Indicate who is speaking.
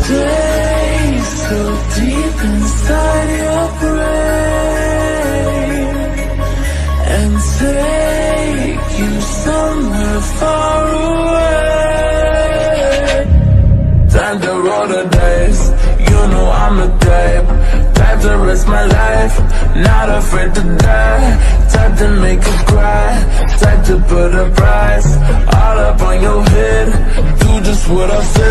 Speaker 1: Stay so deep inside your brain and take you somewhere far away. Time to roll the dice, you know I'm the type to risk my life, not afraid to die. Time to make you cry, time to put a price all up on your head. Do just what I said.